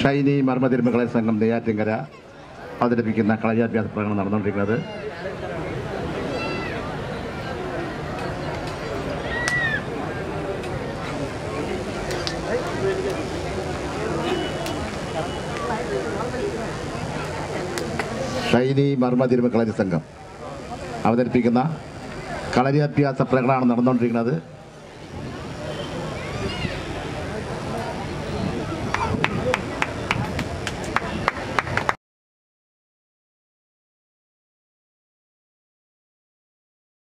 ഷൈനി മർമ്മതിരുമകളെ സംഘം നെയ്യാറ്റിങ്കര അവതരിപ്പിക്കുന്ന കളരിയാഭ്യാസ പ്രകടനം നടന്നുകൊണ്ടിരിക്കുന്നത്. ഷൈനി മർമ്മതിരുമകളരി സംഘം അവതരിപ്പിക്കുന്ന കളരിയാഭ്യാസ പ്രകടനമാണ് നടന്നുകൊണ്ടിരിക്കുന്നത്.